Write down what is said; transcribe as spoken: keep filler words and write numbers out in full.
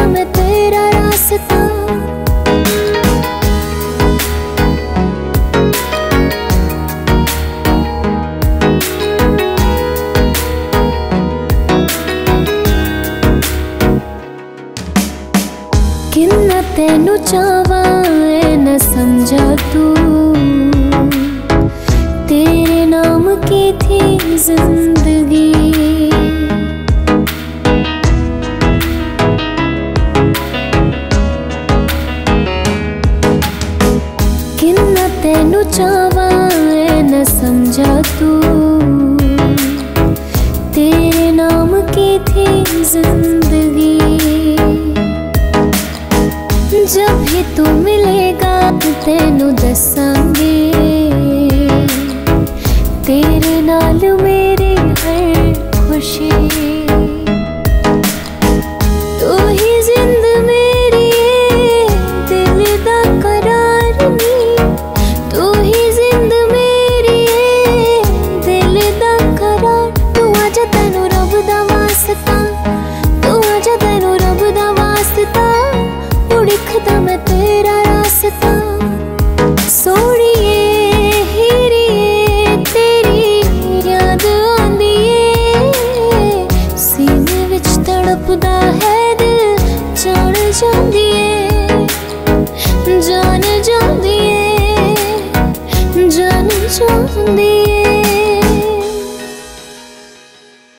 मैं तेरा रास्ता। किन्ना तेनू चावा ऐ न समझा तू, तेरे नाम की थी जिंदगी। किन्ना तेनू चावा ऐ न समझा तू, तेरे नाम की थी जिंदगी। जब भी तू मिलेगा तेनू दसांगे, तेरे नाल मेरी हर खुशी। तू ही जिंद मेरी दिल दा करार नी, तू ही जिंद मेरी दिल दा करार। तू आजा तेनू रब दा वास्ता, तू आजा तेनू रब दा वास्ता। उड़िखदा मैं तेरा रास्ता, सोड़िए हीरिए तेरी याद आंदी ए, सीने विच तड़पदा है